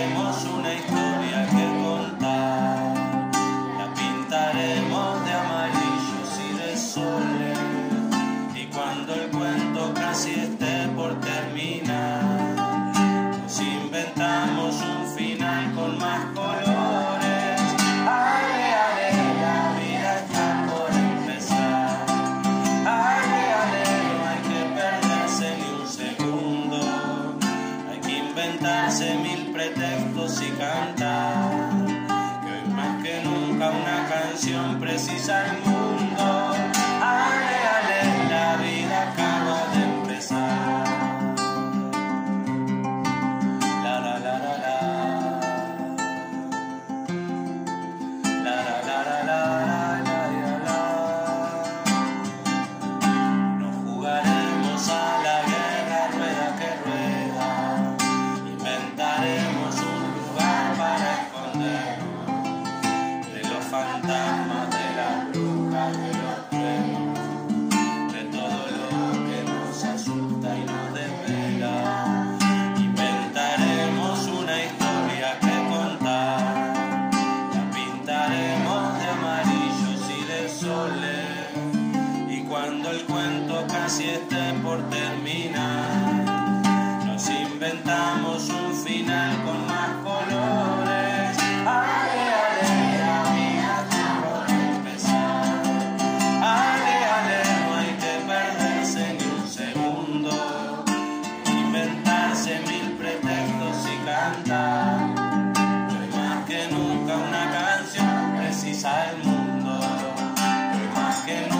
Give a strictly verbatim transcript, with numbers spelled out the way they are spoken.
inventaremos una historia que contar. La pintaremos de amarillos y de soles. Y cuando el cuento casi esté por terminar, nos inventamos un final con más colores. Ale, ale, la vida está por empezar. Ale, ale, no hay que perderse ni un segundo. Hay que inventarse mil pretextos y cantar, que hoy más que nunca una canción precisa el mundo. Ale, ale, la vida acaba de empezar. La la la la la. La la la la la la la la. Nos jugaremos a la guerra rueda que rueda. Inventaremos un lugar para escondernos de los fantasmas, de las brujas, de los truenos, de todo lo que nos asusta y nos desvela. Inventaremos una historia que contar. La pintaremos de amarillos y de soles. Y cuando el cuento casi esté por terminar, nos inventamos un final con más colores. Ale, ale, la vida está por empezar. Ale, ale, no hay que perderse ni un segundo. Inventarse mil pretextos y cantar, que hoy más que nunca una canción precisa el mundo. Que hoy más que nunca